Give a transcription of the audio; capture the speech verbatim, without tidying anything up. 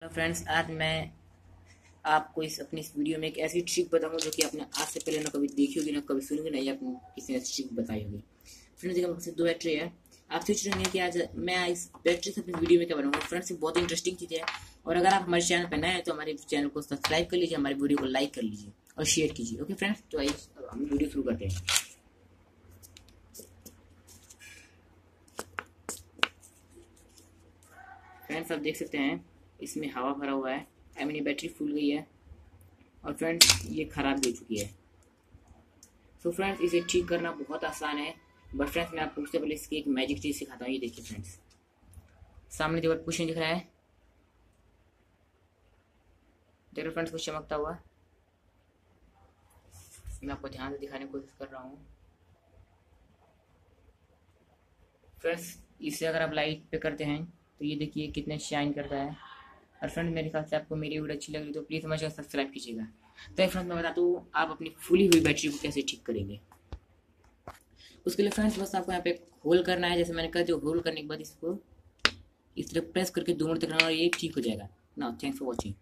Hello friends, आज मैं आपको इस अपनी इस वीडियो में एक ऐसी ट्रिक बताऊंगा जो कि आपने आज से पहले ना कभी देखी होगी, ना कभी सुनी होगी, ना ही आपको किसी ने ऐसी ट्रिक बताई होगी। फ्रेंड्स, देखिए, मेरे पास दो बैटरी है। आप सोच रहे हैं कि आज मैं इस बैटरी से अपनी वीडियो में क्या बनाऊंगा। फ्रेंड्स, बहुत इंटरेस्टिंग चीज़ है, और अगर आप हमारे चैनल पर नए हैं तो हमारे चैनल को सब्सक्राइब कर लीजिए, हमारी वीडियो को लाइक कर लीजिए और शेयर कीजिए। ओके फ्रेंड्स, तो आइए हम वीडियो शुरू करते हैं। फ्रेंड्स, आप देख सकते हैं इसमें हवा भरा हुआ है, आई मीन बैटरी फूल गई है, और फ्रेंड्स ये खराब भी हो चुकी है। सो फ्रेंड्स, इसे ठीक करना बहुत आसान है, बट फ्रेंड्स मैं आपको उससे पहले इसकी एक मैजिक चीज सिखाता हूँ। ये देखिए फ्रेंड्स, सामने दीवार कुछ नहीं दिख रहा है, देख रहे फ्रेंड्स कुछ चमकता हुआ। मैं आपको ध्यान से दिखाने की कोशिश कर रहा हूँ। फ्रेंड्स, इसे अगर आप लाइट पे करते हैं तो ये देखिए कितने शाइन करता है। और फ्रेंड्स, मेरे ख्याल से आपको मेरी वीडियो अच्छी लग रही तो प्लीज़ हमारे चैनल सब्सक्राइब कीजिएगा। तो फ्रेंड्स, मैं बताता हूँ आप अपनी फूली हुई बैटरी को कैसे ठीक करेंगे। उसके लिए फ्रेंड्स बस आपको यहाँ पे होल करना है, जैसे मैंने कहा, जो होल करने के बाद इसको इस तरह प्रेस करके दोनों तरफ, और ये ठीक हो जाएगा ना। Thanks for watching.